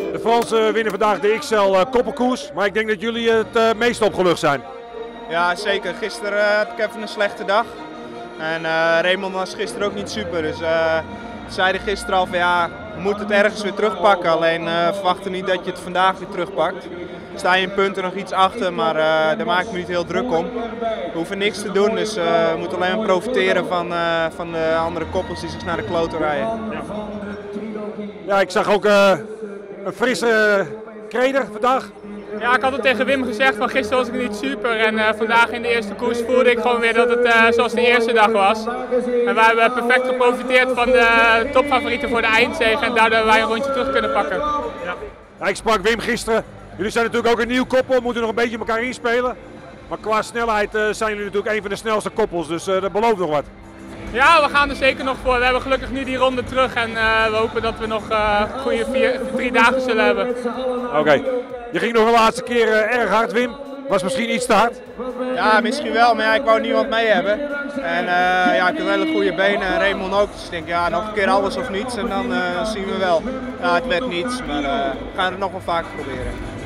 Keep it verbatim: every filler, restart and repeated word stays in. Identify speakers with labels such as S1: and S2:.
S1: De Fransen winnen vandaag de X L uh, koppelkoers, maar ik denk dat jullie het uh, meest opgelucht zijn.
S2: Ja, zeker. Gisteren uh, had ik even een slechte dag. En uh, Raymond was gisteren ook niet super. Dus uh, we zeiden gisteren al van ja, we moeten het ergens weer terugpakken. Alleen uh, verwachten niet dat je het vandaag weer terugpakt. Sta je in punten nog iets achter, maar uh, daar maak ik me niet heel druk om. We hoeven niks te doen, dus uh, we moeten alleen maar profiteren van, uh, van de andere koppels die zich naar de kloten rijden.
S1: Ja, ja ik zag ook uh, een frisse Kreder vandaag.
S3: Ja, ik had het tegen Wim gezegd, van gisteren was ik niet super en uh, vandaag in de eerste koers voelde ik gewoon weer dat het uh, zoals de eerste dag was. En wij hebben perfect geprofiteerd van de topfavorieten voor de eindzege en daardoor hebben wij een rondje terug kunnen pakken.
S1: Ja. Ja, ik sprak Wim gisteren. Jullie zijn natuurlijk ook een nieuw koppel, moeten nog een beetje elkaar inspelen. Maar qua snelheid uh, zijn jullie natuurlijk een van de snelste koppels, dus uh, dat belooft nog wat.
S3: Ja, we gaan er zeker nog voor. We hebben gelukkig nu die ronde terug en uh, we hopen dat we nog uh, goede vier, drie dagen zullen hebben.
S1: Oké, okay. Je ging nog een laatste keer uh, erg hard, Wim. Was misschien iets te hard?
S2: Ja, misschien wel, maar ja, ik wou niemand mee hebben. En uh, ja, ik heb hele goede benen en Raymond ook. Dus ik denk, ja, nog een keer alles of niets en dan uh, zien we wel. Ja, het werd niets, maar uh, we gaan het nog wel vaker proberen.